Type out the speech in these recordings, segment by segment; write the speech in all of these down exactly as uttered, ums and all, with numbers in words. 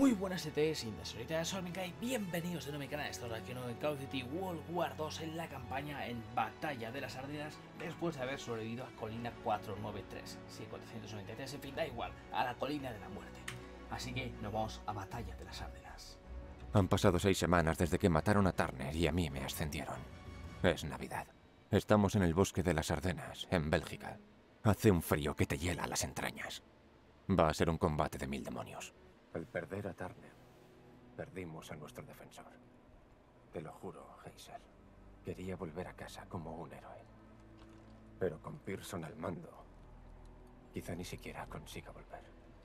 Muy buenas E T S, Indesolita, soy Minkai, bienvenidos de nuevo a mi canal. Estamos aquí en Call of Duty World War dos en la campaña en Batalla de las Ardenas, después de haber sobrevivido a Colina cuatrocientos noventa y tres, sí, cuatrocientos noventa y tres, en fin, da igual, a la Colina de la Muerte. Así que nos vamos a Batalla de las Ardenas. Han pasado seis semanas desde que mataron a Turner y a mí me ascendieron. Es Navidad. Estamos en el bosque de las Ardenas, en Bélgica. Hace un frío que te hiela las entrañas. Va a ser un combate de mil demonios. Al perder a Turner, perdimos a nuestro defensor. Te lo juro, Hazel. Quería volver a casa como un héroe. Pero con Pearson al mando, quizá ni siquiera consiga volver.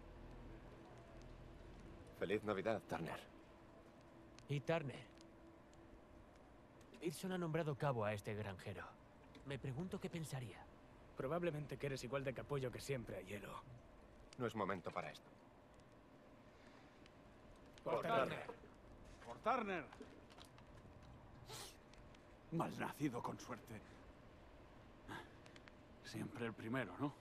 Feliz Navidad, Turner. ¿Y Turner? Pearson ha nombrado cabo a este granjero. Me pregunto qué pensaría. Probablemente que eres igual de capullo que siempre, Hielo. No es momento para esto. Por Turner. Por Turner. Malnacido con suerte. Siempre el primero, ¿no?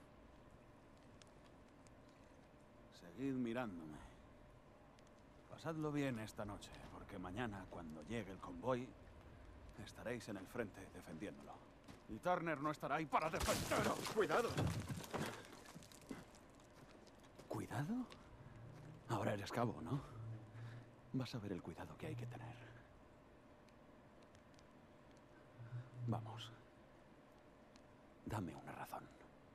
Seguid mirándome. Pasadlo bien esta noche, porque mañana, cuando llegue el convoy, estaréis en el frente defendiéndolo. Y Turner no estará ahí para defenderos. ¡Cuidado! ¿Cuidado? Ahora eres cabo, ¿no? Vas a ver el cuidado que hay que tener. Vamos. Dame una razón.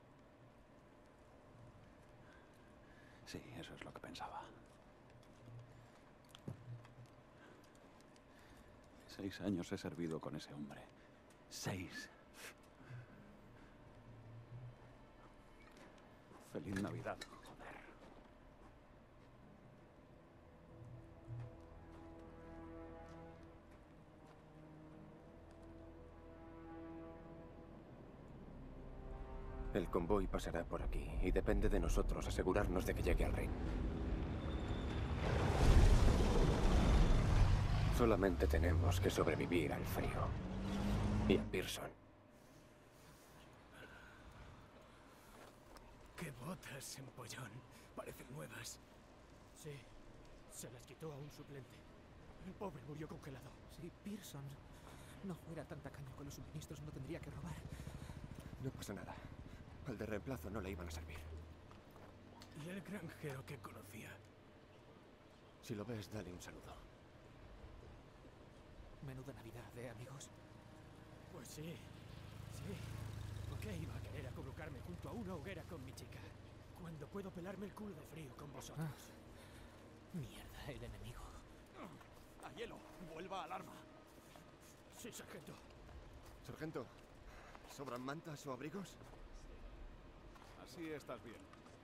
Sí, eso es lo que pensaba. Seis años he servido con ese hombre. Seis. Feliz Navidad, joder. El convoy pasará por aquí y depende de nosotros asegurarnos de que llegue al ring. Solamente tenemos que sobrevivir al frío. Y a Pearson. ¡Qué botas, empollón! Parecen nuevas. Sí, se las quitó a un suplente. El pobre murió congelado. Si Pearson no fuera tan tacaño con los suministros, no tendría que robar. No pasa nada. Al de reemplazo no le iban a servir. ¿Y el granjero que conocía? Si lo ves, dale un saludo. Menuda Navidad, ¿eh, amigos? Pues sí, sí. ¿Por qué iba a querer acurrucarme junto a una hoguera con mi chica? Cuando puedo pelarme el culo de frío con vosotros. Ah. Mierda, el enemigo. ¡A Hielo! ¡Vuelva al arma! Sí, sargento. Sargento, ¿sobran mantas o abrigos? Así estás bien.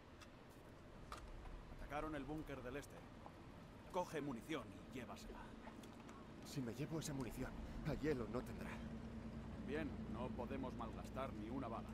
Atacaron el búnker del este. Coge munición y llévasela. Si me llevo esa munición, a Hielo no tendrá. Bien, no podemos malgastar ni una bala.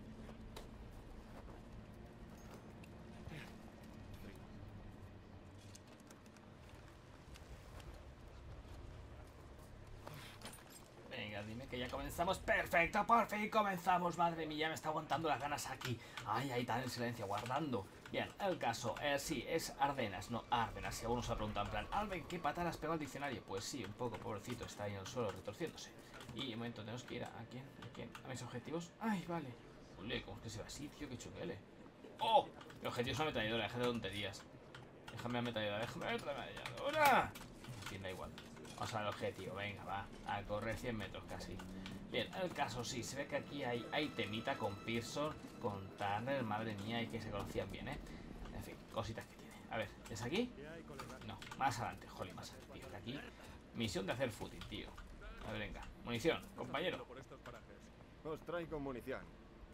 Venga, dime que ya comenzamos. Perfecto, por fin comenzamos. Madre mía, me está aguantando las ganas aquí. Ay, ahí está en silencio, guardando. Bien, el caso, eh, sí, es Ardenas, no Ardenas. Si alguno se ha preguntado en plan, Alben, ¿qué patadas pegó al diccionario? Pues sí, un poco, pobrecito, está ahí en el suelo retorciéndose. Y un momento, tenemos que ir a, ¿a quién? ¿A quién? ¿A mis objetivos? Ay, vale. Ule, ¿cómo es que se va así, tío? Qué chunguele. ¡Oh! Mi objetivo es una ametralladora, déjame de tonterías. Déjame la ametralladora, déjame la ametralladora. En fin, da igual. Vamos al objetivo, venga, va. A correr cien metros casi. Bien, el caso sí, se ve que aquí hay, hay temita con Pearson, con Turner, madre mía, y que se conocían bien, ¿eh? En fin, cositas que tiene. A ver, ¿es aquí? No, más adelante, jolly, más adelante, tío. Aquí, misión de hacer footing, tío. A ver, venga, munición, compañero. Os traigo munición.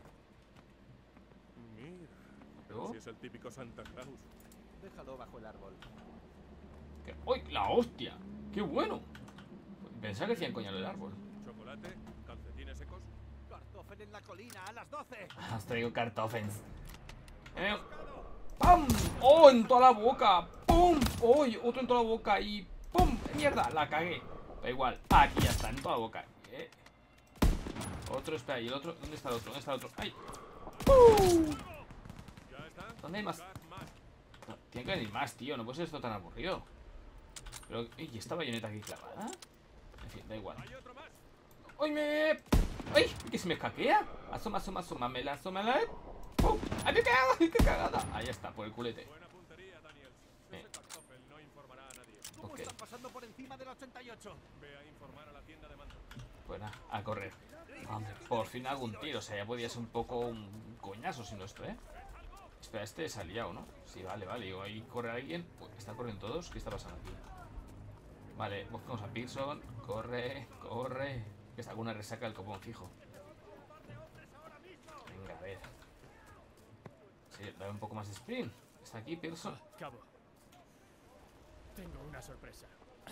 Mira, ¿Oh? si es el típico Santa Claus. Déjalo bajo el árbol. ¿Qué? ¡Uy, la hostia! ¡Qué bueno! Pensaba que decían coño del árbol. Chocolate, calcetines secos. Kartoffel en la colina a las doce. Has traído cartofens. Eh, ¡Pam! ¡Oh, en toda la boca! ¡Pum! ¡Oh, otro en toda la boca! Y ¡pum! ¡Mierda! La cagué. Da igual. Aquí ya está, en toda la boca. Eh. Otro, espera, ¿y el otro? ¿Dónde está el otro? ¿Dónde está el otro? ¡Ay! ¡Uh! ¿Ya está? ¿Dónde hay más? Buscad más. No, Tiene que venir más, tío. No puede ser esto tan aburrido. Pero, ¿y esta bayoneta aquí clavada? En fin, da igual. ¡Ay, me! ¡Ay! ¿Que se me escaquea? Asoma, asoma, asoma. Me la asoma la. ¡Oh! ¡Ay, qué cagada! ¡Ay, qué cagada! Ahí está, por el culete. Eh. ¿Cómo Ok. están pasando por encima del ochenta y ocho? Ve a informar a la tienda de mando. Pues nada, a correr. Hombre, por fin hago un tiro. O sea, ya podía ser un poco un coñazo sin esto, ¿eh? Espera, este se ha liado, ¿no? Sí, vale, vale. Digo, ahí corre alguien. Pues, ¿están corriendo todos? ¿Qué está pasando aquí? Vale, buscamos a Pearson. Corre, corre. Que está alguna resaca del copón fijo. Venga, a ver. Sí, dame un poco más de sprint. Está aquí, Pearson. Cabo. Tengo una sorpresa.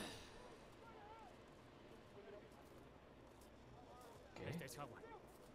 ¿Qué? Este es Howard.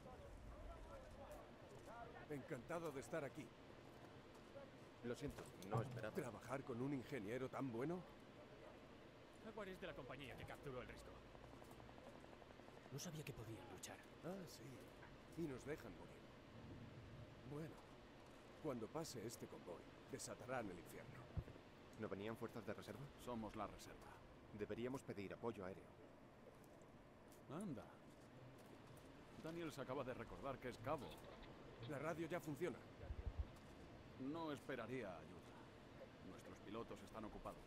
Encantado de estar aquí. Lo siento, no esperaba. ¿Trabajar con un ingeniero tan bueno? Howard es de la compañía que capturó el resto. No sabía que podían luchar. Ah, sí. Y nos dejan morir. Bueno, cuando pase este convoy, desatarán el infierno. ¿No venían fuerzas de reserva? Somos la reserva. Deberíamos pedir apoyo aéreo. Anda. Daniel se acaba de recordar que es cabo. La radio ya funciona. No esperaría ayuda. Nuestros pilotos están ocupados.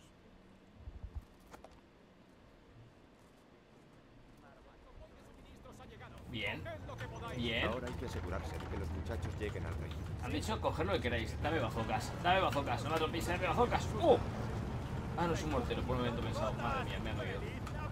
Bien. Bien. Ahora hay que asegurarse de que los muchachos lleguen al rey. Han dicho coger lo que queráis. Dame bazocas. Dame bazocas. No me atropéis, dame bazocas. ¡Uh! Ah, no es un mortero. Por un momento he pensado. Madre mía, me han oído.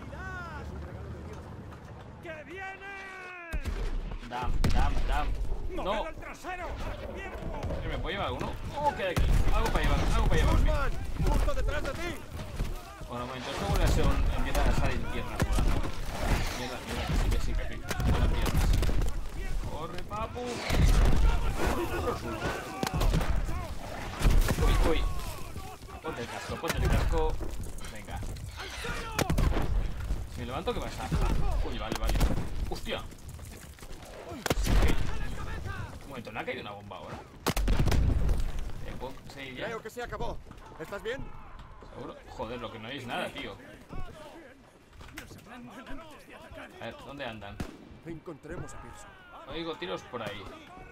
¡Que viene! Dam, dam, dam. No. ¡El trasero! ¿Que me puedo llevar uno? Oh, ¿qué hay aquí? Algo para llevar, algo para llevarme. ¡Justo detrás de ti! Bueno, un momento. Esto vuelve a ser un... Empiezan a salir piernas volando. Mierda, mierda, que sí, que sí, que sí. Buenas piernas. Corre, papu. Uy, uy. Ponte el casco, ponte el casco. Venga. Si me levanto, ¿qué pasa? Uy, vale, vale. ¡Hostia! Un momento, ¿no ha caído una bomba ahora? Eh, ¿puedo seguir ya? Creo que se acabó. ¿Estás bien? ¿Seguro? Joder, lo que no es nada, tío. A ver, ¿dónde andan? Encontremos a Pearson. Oigo tiros por ahí.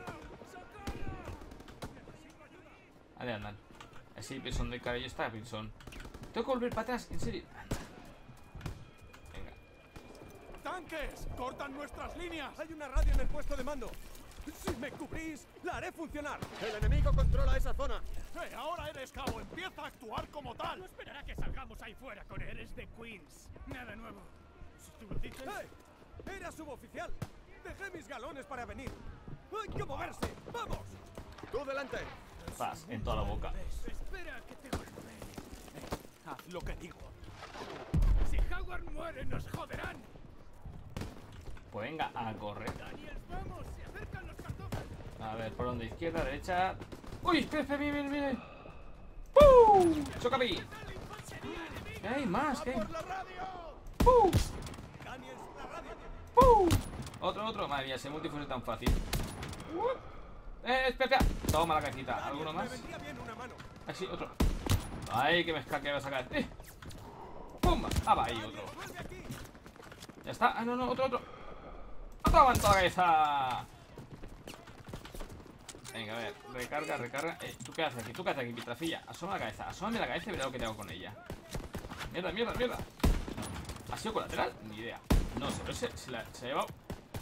¿Dónde andan? Así, Pearson de cabello está, Pearson. Tengo que volver para atrás, en serio. Anda. Venga. ¡Tanques! ¡Cortan nuestras líneas! Hay una radio en el puesto de mando. Si me cubrís, la haré funcionar. El enemigo controla esa zona. ¡Eh! Ahora eres cabo. Empieza a actuar como tal. No esperará que salgamos ahí fuera con él. Eres de Queens. Nada nuevo. Si tú lo dices... ¡Hey! Era suboficial. Dejé mis galones para venir. ¡Hay que moverse! ¡Vamos! ¡Tú delante! Paz, en toda la boca. Espera que te golpee. Haz lo que digo. Si Howard muere, nos joderán. Pues venga, a correr. Daniel, vamos. Se acercan los cartógrafos. A ver, por donde, izquierda, derecha. ¡Uy! ¡Espera, espera, mire, mire, mire! ¡Pum! ¡Chocapi! ¿Qué hay más? ¿Qué hay? ¡Por la radio! ¡Pum! ¡Daniel, la radio! ¡Pum! Otro, otro. Madre mía, ese multifuse es tan fácil. Eh, espera, espera. Toma la cajita. ¿Alguno más? Me vendría bien una mano. Ah, sí, otro. Ay, que me escaque, va a sacar. ¡Eh! ¡Pum! Ah, va, ahí otro. ¡Vuelve aquí! Ya está. Ah, no, no, otro, otro. ¡Otro aguanto la cabeza! Venga, a ver. Recarga, recarga. Eh, ¿tú qué haces aquí? ¿Tú qué haces aquí, Pitrafilla? Asoma la cabeza. Asómame la cabeza y verá lo que te hago con ella. Mierda, mierda, mierda. ¿Ha sido colateral? Ni idea. No sé, pero se, se la se ha llevado.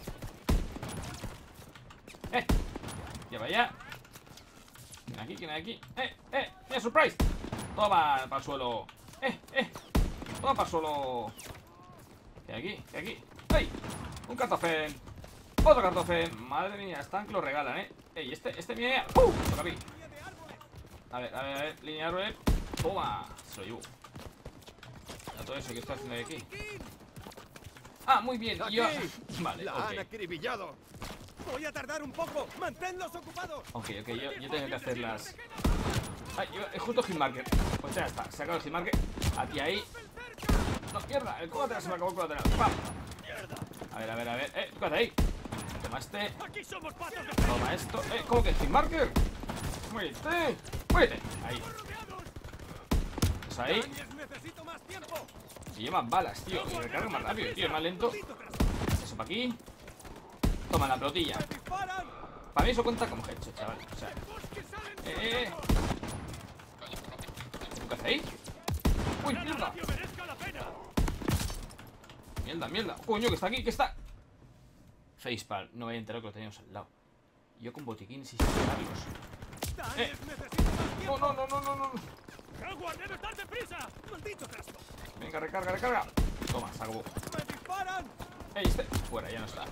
¡Eh! Lleva ya. ¿Quién aquí? ¿Quién hay aquí? ¡Eh! ¡Eh! ¡Mira, surprise! Toma para el suelo. ¡Eh! ¡Eh! Toma para el suelo. ¿Qué hay aquí? ¿Qué hay aquí? ¡Ay! Un cartofel. Otro cartofel. Madre mía, están que lo regalan, ¿eh? ¡Ey! Este, este mía. ¡Uh! Toca a mí. A ver, a ver, a ver. Línea de árbol. Toma. Se lo llevo. A todo eso que estoy haciendo aquí. Ah, muy bien. Y yo... Vale, ¡La ok. han acribillado! Voy a tardar un poco. ¡Manténlos ocupados! Ok, ok, yo, yo tengo que hacer las... Ay, yo, es justo Hitmarker. Pues ya está, se acabó el Hitmarker. Aquí, ahí. No, mierda, el colateral se me acabó el colateral. ¡Pam! A ver, a ver, a ver. Eh, quédate ahí. Toma este. Aquí somos patos de... Toma esto. Eh, ¿cómo que el Hitmarker? Muérete. Muérete. Ahí. Pues ahí. Y lleva más balas, tío. Y recarga más rápido, tío. Es más lento. Eso para aquí. Toma la pelotilla. Para mí eso cuenta como headshot, chaval. O sea. Eh. ¿Qué hacéis? ¡Uy, mierda! Mierda, mierda. Coño, que está aquí, que está. Facepalm. No me había enterado que lo teníamos al lado. Yo con botiquines y secundarios. Eh. No, no, no, no, no, no. Venga, recarga, recarga. Toma, se acabó. ¡Ey, este! Fuera, ya no está.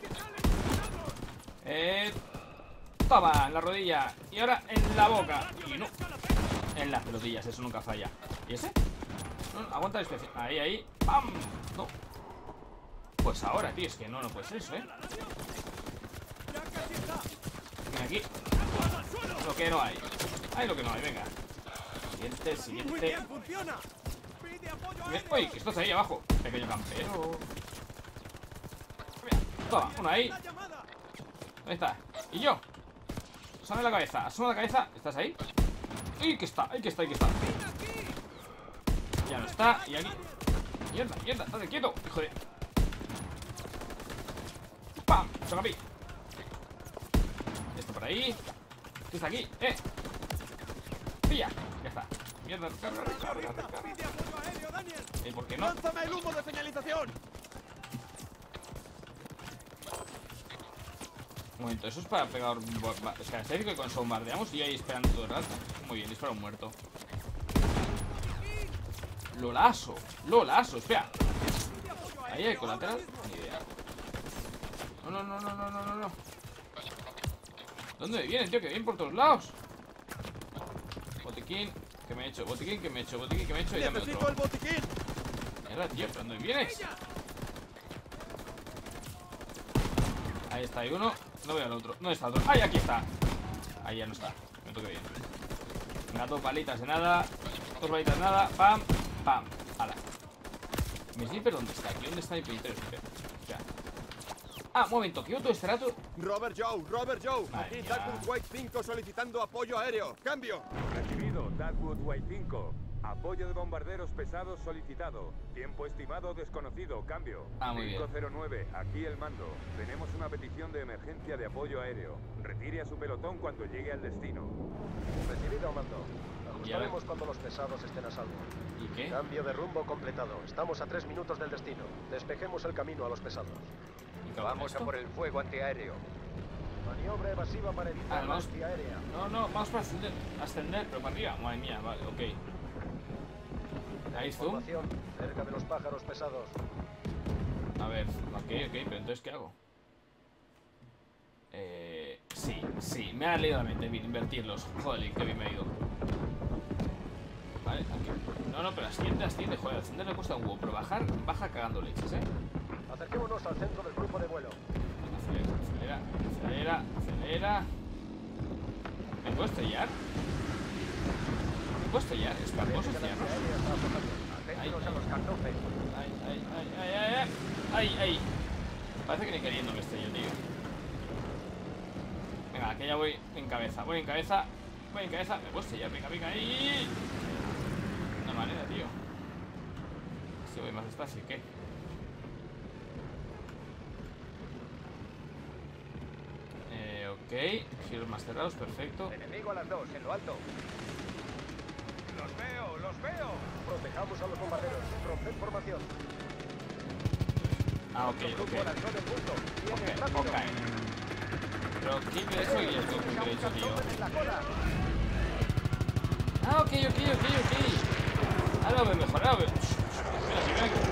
Eh. Toma, en la rodilla. Y ahora en la boca. Y no. En las pelotillas, eso nunca falla. ¿Y ese? No, no, aguanta la especie. Ahí, ahí. ¡Pam! No. Pues ahora, tío, es que no, no puede ser eso, ¿eh? Ven aquí. Lo que no hay. Hay lo que no hay, venga. Siguiente, siguiente. Uy, que estás ahí abajo, pequeño campero. Mira, toma, uno ahí. ¿Dónde está? ¿Y yo? Asoma la cabeza, asoma la cabeza. ¿Estás ahí? ¡Uy, que está! ¡Ay, que está! ¡Ay, que está! Ya no está, y aquí. Mierda, mierda, estate quieto, hijo de. ¡Pam! ¡Chocapi! Esto por ahí. ¿Qué está aquí? ¡Eh! ¡Pilla! Ya está. Mierda, recarga, recarga, recarga. ¿Y por qué no? ¡Lánzame el humo de señalización! Un momento, eso es para pegar. O sea, está diciendo que con eso bombardeamos y ahí esperando todo el rato. Muy bien, dispara un muerto. Lolazo, Lolazo, espera. Ahí hay colateral, ni idea. No, no, no, no, no, no, no. ¿Dónde vienen, tío? Que vienen por todos lados. Botiquín, que me he hecho, botiquín, que me he hecho, botiquín, que me he hecho y dame otro. el botiquín! Mierda, tío, ¿pero dónde vienes? Ahí está, hay uno. No veo al otro. ¿Dónde está el otro? ¡Ay, aquí está! Ahí ya no está. Me toque bien. Venga, dos balitas de nada. Dos balitas de nada. Pam, pam. Ala. ¿Mi sniper dónde está? ¿Aquí dónde está mi P tres? Espera. Ah, un momento. ¿Qué otro este rato? Robert Joe, Robert Joe. Vale, Darkwood White cinco solicitando apoyo aéreo. Cambio. Recibido, Darkwood White cinco. Apoyo de bombarderos pesados solicitado. Tiempo estimado desconocido. Cambio. Ah, muy bien. cinco cero nueve, aquí el mando. Tenemos una petición de emergencia de apoyo aéreo. Retire a su pelotón cuando llegue al destino. Recibido, mando. Y ahora- Ajustaremos cuando los pesados estén a salvo. ¿Y qué? Cambio de rumbo completado. Estamos a tres minutos del destino. Despejemos el camino a los pesados. ¿Y qué hago con esto? el fuego antiaéreo. Maniobra evasiva para evitar Ah, la vamos. antiaérea. No, no, vamos para ascender, ascender, pero para arriba. Madre mía, vale, ok. Ahí zoom. Información cerca de los pájaros pesados. A ver, ok, ok, pero entonces ¿qué hago? Eh... Sí, sí, me ha leído la mente invertirlos. Joder, qué bien me ha ido. Vale, aquí. No, no, pero asciende, asciende, joder, ascender le cuesta un huevo, pero bajar, baja cagando leches, ¿eh? Acerquémonos al centro del grupo de vuelo. Acelera, acelera, acelera, acelera. ¿Me puedo estrellar? ¿Me puedo estrellar? ¿Escapos estrellarnos? Atentos a los cartones. Ay, ay, ay, ay, ay, ay, ay, ay. Parece que ni queriendo que esté yo, tío. Venga, que ya voy en cabeza, voy en cabeza, voy en cabeza, me puedo estrellar, venga, venga, ahí. Una manera, tío. Si voy más despacio, ¿qué? Eh, ok, giros más cerrados, perfecto. Enemigo a las dos, en lo alto. Los veo, los veo. Protejamos a los bombarderos. Romper formación. Ah, ok, ok. Grupo a las nueve en punto. Ok, Viene rápido. ok. Pero clic derecho y esto clic derecho, tío. En la cola. Ah, ok, ok, ok, ok. Ahora lo veo mejor, ahora lo veo. Ven aquí, ven aquí.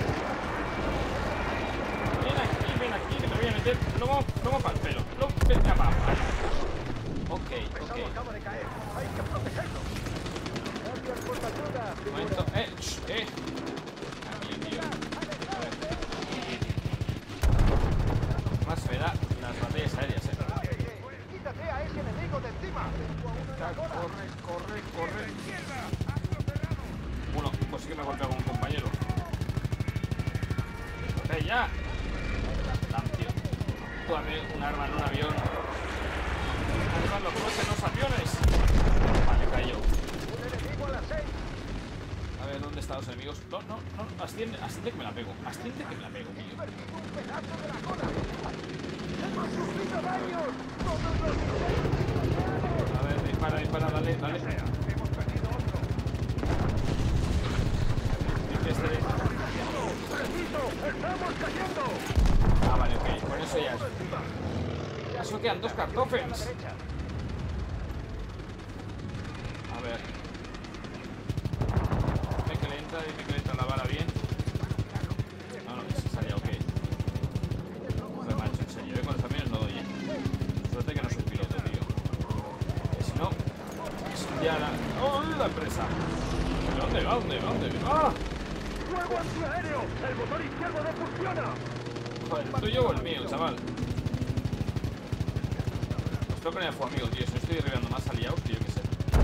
Ven aquí, ven aquí, que te voy a meter lomo, lomo para el pelo. Lomo, vete abajo. Ok, Pesado ok. acaba de caer. Hay que protegerlo. Gracias por la ayuda. Un momento, eh, shh, eh. Aquí, tío. A ver. Más me da las batallas aéreas, eh. Quítate a ese enemigo de encima. Corre, corre, corre. Uno, pues sí que me ha golpeado con un compañero. ¡Eh, ya! Damn, tío. Tú dame un arma en un avión. ¡Arriba los coches, los aviones! Vale, cayó. Un enemigo a las seis. A ver, ¿dónde están los enemigos? No, no, no, asciende, asciende que me la pego. Asciende que me la pego, tío. A ver, dispara, dispara, dale, dale. Este... Ah, vale, ok, con eso ya es. Eso quedan dos cartófenes. A ver. Dime que le entra, dime que le entra la bala bien. No, no, que se salía ok. Joder, macho, en serio, yo con los camiones no doy, eh. Suerte que no soy piloto, tío. Que si no, es ya la... ¡Oh, la empresa! ¿De dónde va? ¿Dónde va? ¿Dónde va? ¡Ah! ¡Fuego antiaéreo! ¡El motor izquierdo no funciona! Joder, ¿el tuyo o el mío, chaval? Espero que no haya fuego amigo, tío. Si no estoy derribando más aliados, tío, que sé.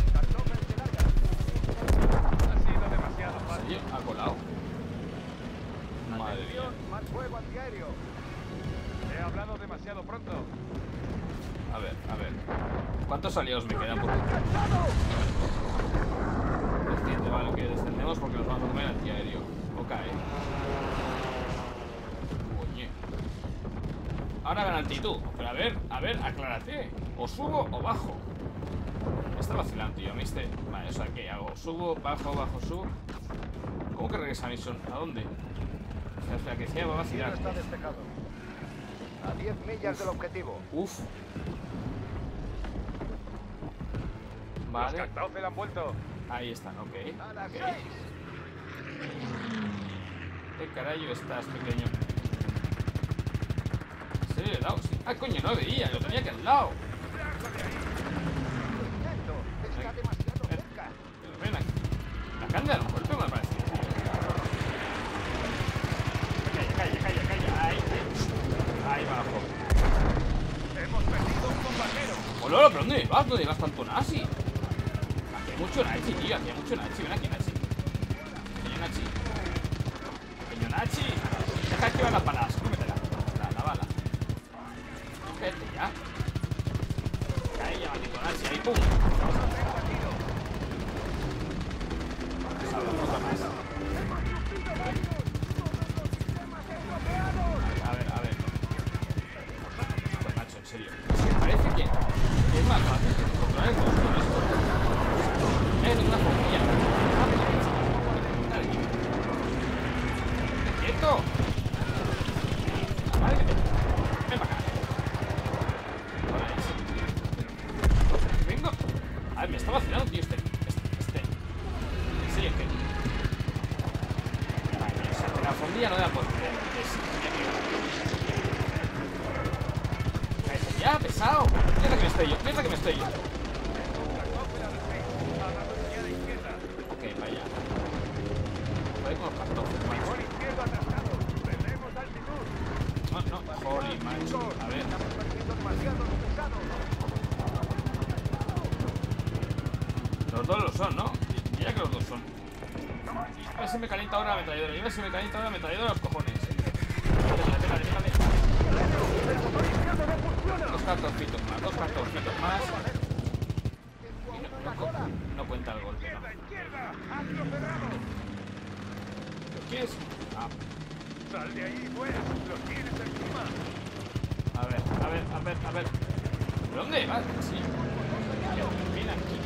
Ha sido demasiado fácil. ¿En serio? ¿Ha colado? Madre mía. Más fuego antiaéreo. He hablado demasiado pronto. A ver, a ver. ¿Cuántos aliados me quedan por aquí? Desciende, vale, ok, descendemos porque nos vamos a comer antiaéreo. Ok. Coño. Ahora gana altitud. Pero a ver, a ver, aclárate. O subo o bajo. Me está vacilando, tío. A mí este... Vale, o sea, ¿qué hago? Subo, bajo, bajo, subo. ¿Cómo que regresa Mission? ¿A dónde? O sea, espera, que se va a vacilar. Está despejado. A diez millas del objetivo. Uf. Los Vale. Cartaucel han vuelto. Ahí están, ok. A las Ok. seis. ¿Qué carajo estás, pequeño? ¿En serio le he dado? Sí. Ah, coño, no veía, lo tenía aquí al lado. Está demasiado cerca. Pero ven aquí. La canda no golpe me parece. Calla, calla, calla, calla. Ahí, ahí abajo. Hemos perdido un bombardero. Hola, ¿pero dónde vas? ¿Dónde vas tanto nazi? Aquí hay mucho nazi, tío. Aquí hay mucho nazi. Ven aquí, nazi. Pequeño nazi. Pequeño nazi. Deja que van las balas. Cómetela. La, la bala. Cállate ya. Cae ya, maldito nazi. Ahí, pum. Salvamos otra más. A ver, a ver. Pues macho, en serio. Parece que es más fácil controlar el monstruo con esto. Es una bombilla. Dale, tío. ¡Quieto! Vale, ven para acá. Vale, sí. Vengo. A ver, me está vacilando, tío, este. Este. este. En serio, que. Vale, o sea, que la fondilla no da por. Es. Ya, pesado. Mierda que me estoy yo. Mierda que me estoy yo. Ok, vaya. Voy con los cartofos, macho. No, no, holy, macho. A ver. Los dos lo son, ¿no? Mira que los dos son. A ver si me calienta ahora la ametralladora. A ver si me calienta ahora la ametralladora los cojones. Pégale, pégale, pégale. Dos cartoncitos más, dos cartoncitos más. Y no, no, no cuenta el golpe, ¿no? ¿Lo quieres? Ah. Sal de ahí, fuera. Los tienes encima. A ver, a ver, a ver, a ver. ¿De dónde vas? Sí. Ven aquí.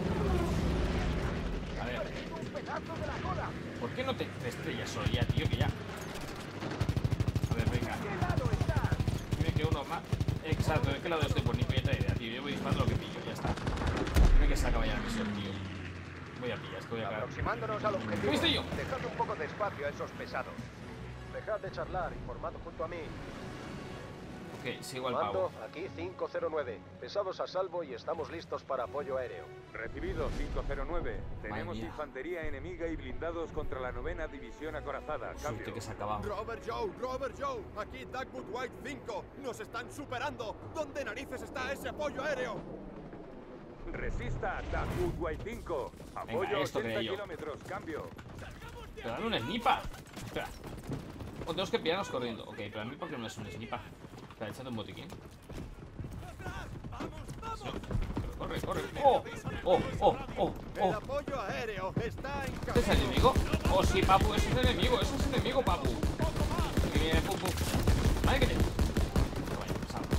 A ver. ¿Por qué no te, te estrellas solo ya, tío? Que ya. A ver, venga. Dime que uno más. Exacto, ¿de qué lado estoy? Pues ni puñeta idea, tío. Yo voy disparando lo que pillo, ya está. Dime que se acaba ya la misión, tío. Voy a pillar, es que voy a cagar. Aproximándonos al objetivo. ¿Qué viste yo? Dejad un poco de espacio a esos pesados. Dejad de charlar, informad junto a mí. Ok, sigo al Mando, pavo. aquí cinco cero nueve. Pesados a salvo y estamos listos para apoyo aéreo. Recibido cinco cero nueve. Tenemos mía. infantería enemiga y blindados contra la novena división acorazada. Suerte Cambio. que se acababa. Robert Joe, Robert Joe, aquí Dagwood White cinco. Nos están superando. ¿Dónde narices está ese apoyo aéreo? Resista, Dagwood White cinco. Apoyo Venga, esto ochenta creía yo. kilómetros. Cambio. Pero dame un snipa. Espera. O tenemos que pillarnos corriendo. Ok, pero a mí porque no es un snipa. Espera, echando un botiquín. Sí, corre, corre. ¡Oh! ¡Oh! ¡Oh! ¡Oh! El ¡Oh! apoyo aéreo está en ¿Este es el enemigo? ¡Oh, sí, papu! ¡Ese es el enemigo! ¡Ese es el enemigo, papu! Que viene, pum, pum. ¡Ay, que te! Bueno, pasamos.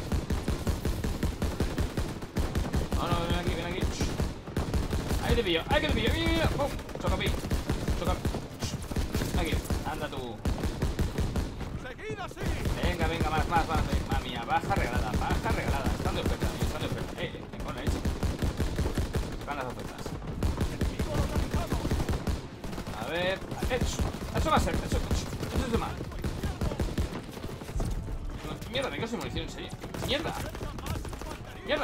No, no, ven aquí, ven aquí. ¡Ahí te pillo! ¡Ahí que te pillo! ¡Mira, mira! ¡Pum! ¡Choca, pi! ¡Choca! Aquí, anda tú. ¡Seguid así! Venga, venga, más, más, más. Mamma mía, baja regalada, baja regalada. Están de oferta, tío, están de oferta. Eh, eh, con la leche. Están las ofertas. A ver. Eso, eso va a ser, eso, eso es de mal. No, mierda, me quedo sin munición, en serio. Mierda. Mierda.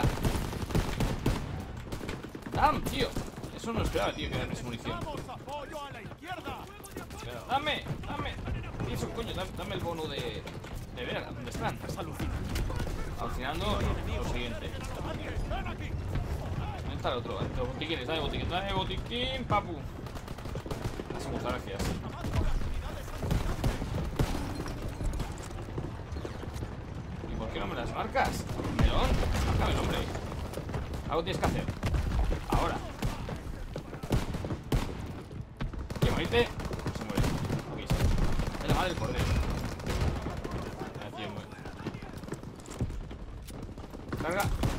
Damn, tío. Eso no esperaba, tío, que darme sin munición. Pero, dame, dame. Eso, coño, dame, dame el bono de... De ver, ¿dónde están? Alucinando lo siguiente. ¿Dónde está el otro? Los botiquines, dame botiquín, dame botiquín, papu. Así, muchas gracias. ¿Y por qué no me las marcas? Melón, márcame el hombre. Algo tienes que hacer. Ahora. ¿Qué morirte? Se muere. Ok, sí. Es la madre del cordero. Carga.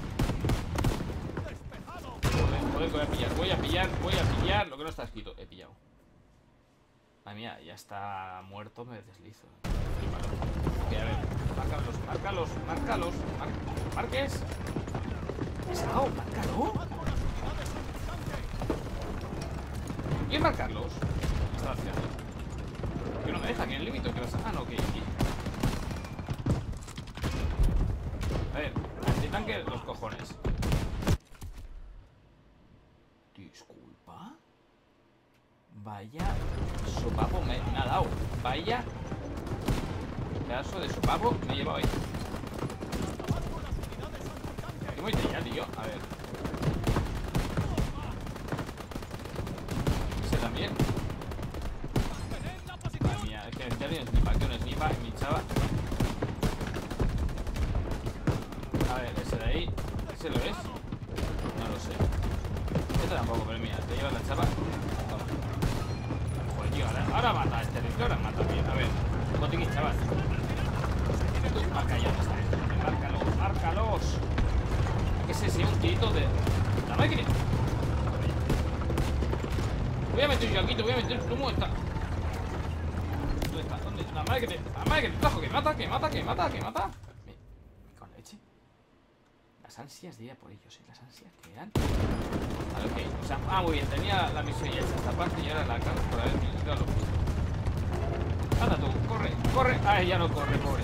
Joder, joder, que voy a pillar, voy a pillar, voy a pillar lo que no está escrito. He pillado. Madre mía, ya está muerto, me deslizo. Ok, a ver, márcalos, márcalos, márcalos, mar marques. Pesado, márcalo. ¿Quién marcarlos? ¿Qué está haciendo? Que no me deja, que en el límite, que vas a... Ah, no, ok, aquí. A ver, antitanque los cojones. Disculpa. Vaya sopapo me, me ha dado. Vaya pedazo de sopapo me he llevado ahí. ¿Qué voy ya, tío? A ver. Ese también. Madre mía, es que ya tienes snipa, que no snipa en mi chava. A ver, ese de ahí. ¿Ese lo ves? No lo sé. Este tampoco, pero mira, te llevas la chapa. Toma. Joder, tío, ahora, ahora mata a este rico, ahora mata bien. A ver, botiquín, chaval. Marca ya, ¿dónde está esto? Márcalos, márcalos. ¿Qué es ese? Un tirito de... La máquina. Voy a meter yo aquí, te voy a meter. ¿Cómo está? ¿Dónde está? ¿Dónde está? La madre que te... La madre que te trajo, que mata, que mata, que mata, que mata. Las ansias de ir a por ellos, ¿eh? Las ansias que eran. Vale, ok. O sea, ah, muy bien, tenía la misión ya hecha esta parte y ahora la acabo por haber militado los puntos. Anda tú, corre, corre. Ay, ya no corre, pobre.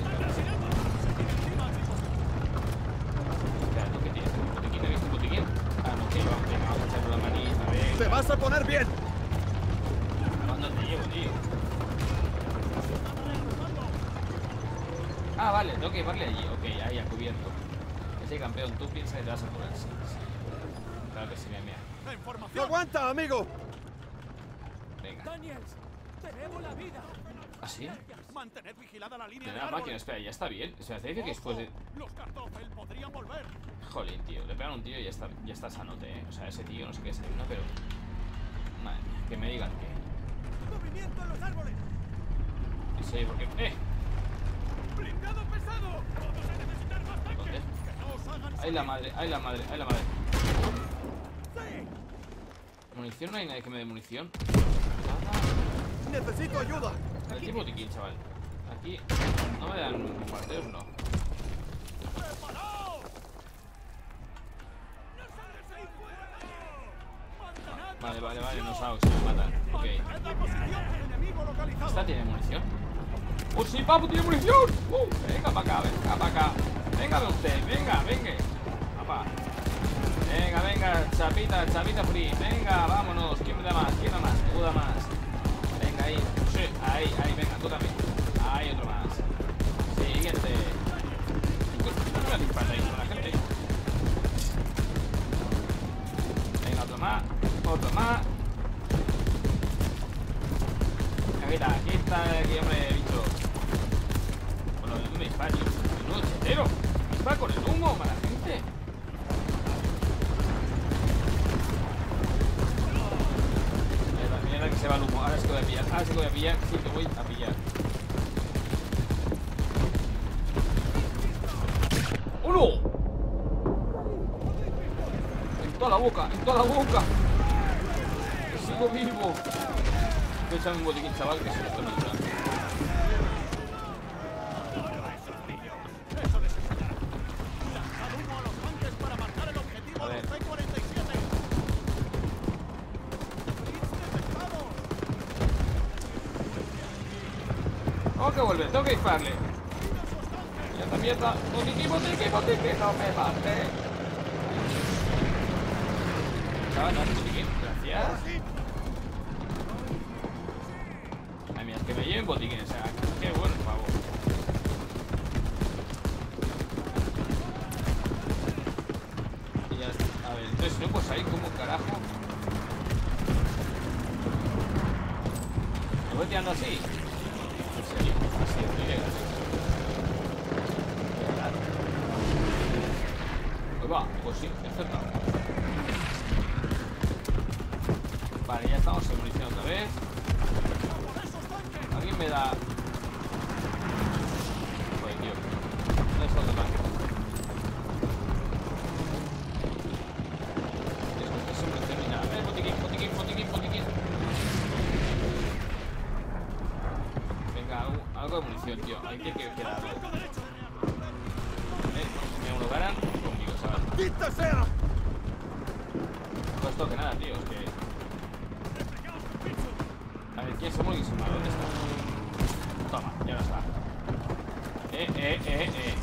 Espera, ¿tú qué tienes? ¿Un botiquín? ¿He visto un botiquín? Ah, no, que vamos, venga, vamos a echarle la manita, venga. ¡Te vas a poner bien! ¿Cuándo te llevo, tío? Ah, vale, tengo que llevarle allí. Ok, ahí, a cubierto. Campeón, tú piensas que te vas a curar. Sí, sí. Claro que sí, mira, mira. ¡No aguanta, amigo! Venga. Daniels, te debo la vida. ¿Ah, sí? Mantened vigilada la línea de de la árboles. máquina, espera, ya está bien. O sea, te dice que después de... Los Kartoffel podrían volver. Jolín, tío, le pegan a un tío y ya está, ya está sanote, eh. O sea, ese tío no sé qué es uno, pero... Madre mía, que me digan que... ¡Movimiento en los árboles! Sí, porque... ¡Eh! ¡Blindado pesado! ¡Vamos a necesitar más tanques! ¿Dónde? ¡Que no os hagan ¡Ay, la madre! ¡Ay, la madre! ¡Ay, la madre! ¡Sí! ¿Munición? No hay nadie que me dé munición. ¡Necesito ayuda! Aquí hay botiquín, chaval. Aquí... ¿No me dan bombardeos? No. Vale, vale, vale, no sabes, se me matan. Ok. ¿Esta tiene munición? ¡Oh, sí, papu, tiene munición! ¡Uh! Venga para acá, venga para acá. Venga de usted, venga, venga. Papá. Venga, venga, chapita, chapita free. Venga, vámonos. ¿Quién me da más? ¿Quién da más? ¿Tú da más? Venga, ahí. Sí, ahí, ahí, venga, tú también. Ahí, otro más. Siguiente. ¿Qué me dispara ahí con la gente? Venga, otro más. Otro más. Aquí está, aquí está, aquí, hombre, bicho. Bueno, no me dispara, tío. No, chetero. Dispara con el humo, mala gente. Ahora sí que voy a pillar. Sí que voy a pillar. ¡Uno! En toda la boca, en toda la boca. Que sigo vivo. Voy a echarme un botiquín, chaval, que se lo estoy ayudando. A ver. Tengo que volver, tengo que dispararle. Mierda, mierda. Botiquín, botiquín, botiquín. No me mate. Chaval, dale botiquín. Gracias. Ay, mira, es que me lleven botiquines. O sea, qué bueno, por favor. Y ya está. A ver, entonces no pues ahí como carajo. ¿Me voy tirando así? En serio, así es muy legal. Pues va, pues sí, he acertado. Vale, ya estamos en munición otra vez. Alguien me da... Joder, tío. ¿Dónde está el demás? Esto es munición ni nada. Eh, botiquín, botiquín, botiquín, botiquín. Venga, algo, algo de munición, tío. Hay que quedar algo. Eh, si me uno ganan, conmigo, ¿sabes? ¡Quita sea! No esto que nada, tío. Es que... A ver, ¿quién se muere y se muere? ¿Dónde está? Toma, ya no está. Eh, eh, eh, eh.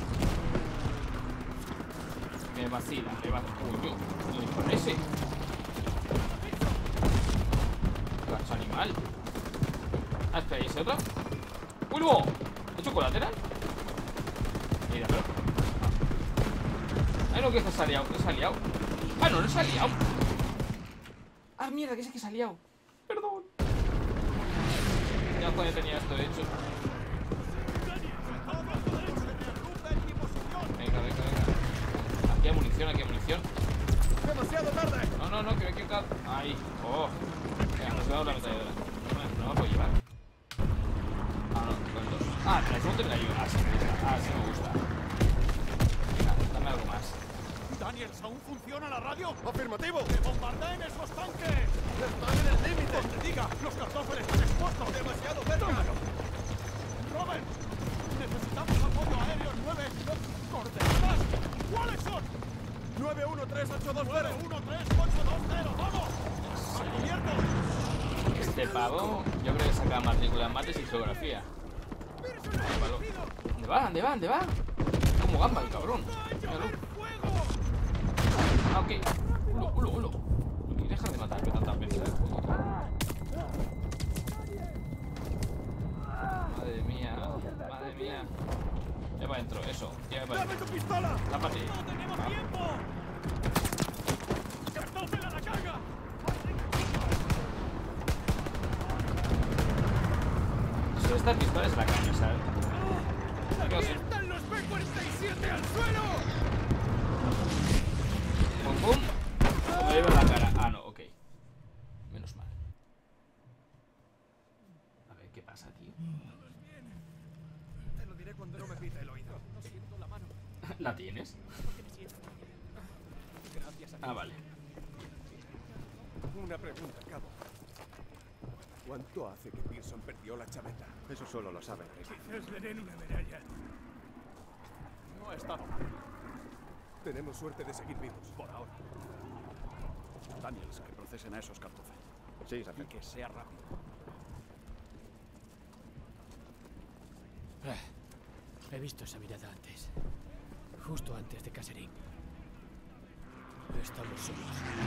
Me vacila, me vacila. Uy, yo. ¿Dónde dispara ese? Cacho animal. Ah, espera, ¿y ese otro? ¡Uy, no! ¿He hecho colateral? Mira, pero... Ay, no, que se ha liado, que se ha liado. Ah, no, no se ha liado. Ah, mierda, que sí que se ha liado. Perdón. Ya cuando tenía esto hecho. Venga, venga, venga. Aquí hay munición, aquí hay munición. ¡Demasiado tarde! No, no, no, que me he quedado. Ahí. Oh. Venga, nos vemos la metralladora. No me, no me puedo llevar. Ah, no, con dos. Ah, la segunda me la llevo. Ah, sí me gusta. Ah, sí me gusta. Venga, dame algo más. ¡Daniels, aún funciona la radio! ¡Afirmativo! ¡Que bombardeen esos tanques! ¡Están en el límite! ¡Donde diga! ¡Los cartófeles están expuestos! ¡Demasiado cerca! ¡Tómalo! ¡Robert! ¡Necesitamos apoyo aéreo nueve! ¡Coordenadas! ¿Cuáles son? nueve uno tres ocho dos cero. nueve uno tres ocho dos cero. ¡Vamos! ¡A cubierto! Este pavo, yo creo que saca matrícula en mates y geografía. ¿Dónde va? ¿Dónde va? ¿Dónde va? Como gamba el cabrón. Míralo. Ah, ok. Ulo, ulo, ulo. Deja de matarme tantas veces. Madre mía, madre mía. Ya va adentro, eso. Ya va adentro. ¡Dame tu pistola! Tápate. ¡No tenemos tiempo! ¡Cartófel a la carga! Si esta pistola es la caña, ¿sabes? ¡Aquí están los B cuarenta y siete al suelo! Pum, pum. Como lleva la cara. Ah, no, ok. Menos mal. A ver, ¿qué pasa, tío? Te lo diré cuando no me pita el oído. No siento la mano. ¿La tienes? Gracias a Ah, vale. Una pregunta, cabo. ¿Cuánto hace que Pearson perdió la chaveta? Eso solo lo saben. Quizás le den una medalla. No ha estado. Tenemos suerte de seguir vivos. Por ahora. Daniels, que procesen a esos cartófeles. Sí, Y Sargento. que sea rápido. Ah, he visto esa mirada antes. Justo antes de Caserín. Estamos solos.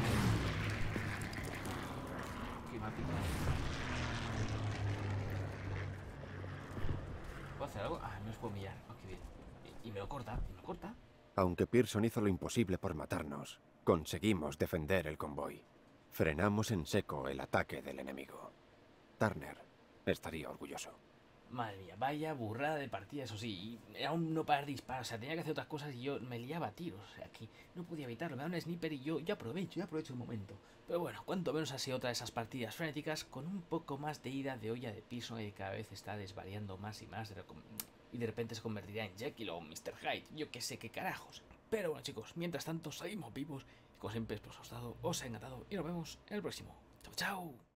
Qué máquina. ¿Puedo hacer algo? Ah, no os puedo millar. Oh, qué bien. Y, y me lo corta, y me lo corta. Aunque Pearson hizo lo imposible por matarnos, conseguimos defender el convoy. Frenamos en seco el ataque del enemigo. Turner estaría orgulloso. Madre mía, vaya burrada de partida, eso sí. Era un no parar de disparar, o sea, tenía que hacer otras cosas y yo me liaba a tiros. O sea, aquí no podía evitarlo, me da un sniper y yo, yo aprovecho, yo aprovecho el momento. Pero bueno, cuanto menos ha sido otra de esas partidas frenéticas, con un poco más de ida de olla de piso y cada vez está desvariando más y más. De y de repente se convertirá en Jekyll o mister Hyde, yo que sé qué carajos. Pero bueno chicos, mientras tanto seguimos vivos y como siempre espero os ha gustado, os ha encantado y nos vemos en el próximo. Chao, chao.